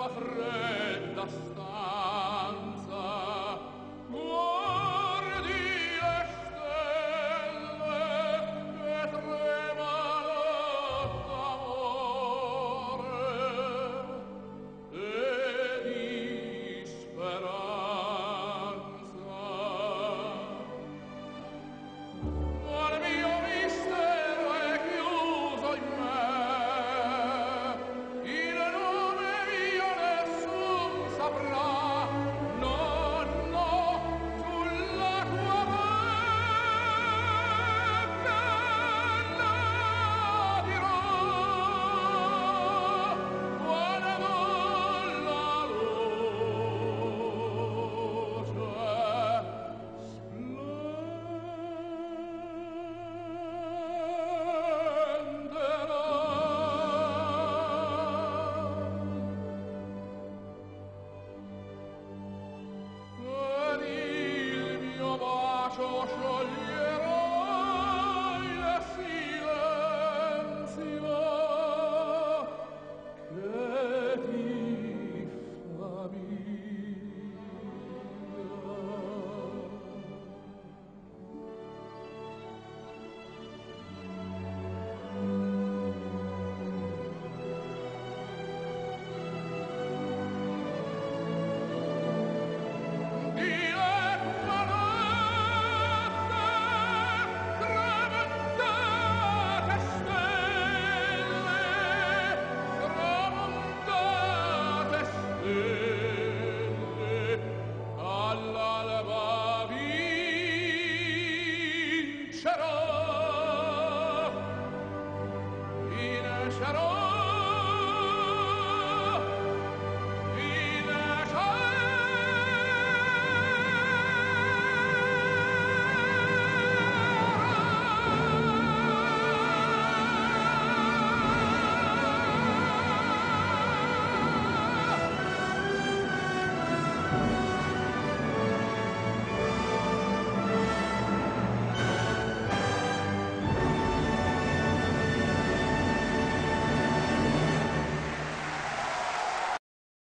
fredda stanza guardi le stelle che tremano d'amore e di speranza. Il mio mistero è chiuso in me, il nome mio nessun saprà, no, no, sulla tua bocca la dirò, guardo la luce ed il mio bacio scioglierò il silenzio che ti all'alba vincerò, vincerò.